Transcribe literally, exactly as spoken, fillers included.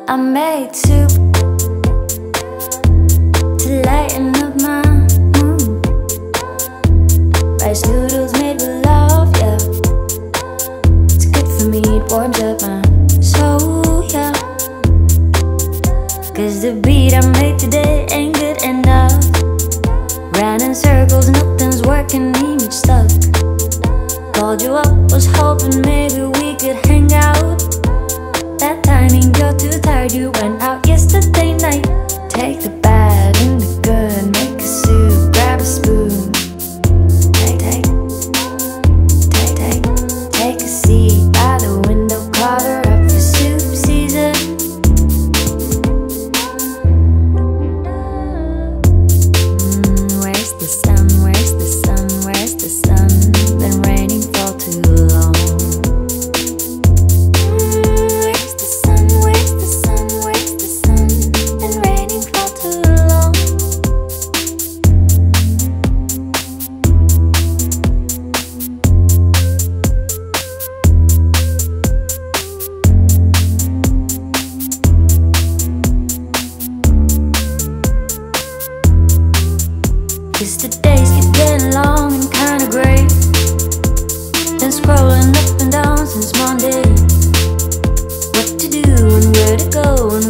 I made soup to lighten up my mood. Rice noodles made with love, yeah. It's good for me, it warms up my soul, yeah. Cause the beat I made today ain't good enough. Ran in circles, nothing's working, image stuck. Called you up, was hoping maybe we could hang out. That timing, you're too tired, you went out yesterday night. Take the bad and the good, make a soup, grab a spoon. Take, take, take, take, take a seat by the window, call her up for soup season. Mm, where's the sun, where's the sun, where's the sun? Been raining for too long. Cause the days keep getting long and kinda grey. Been scrolling up and down since Monday. What to do and where to go and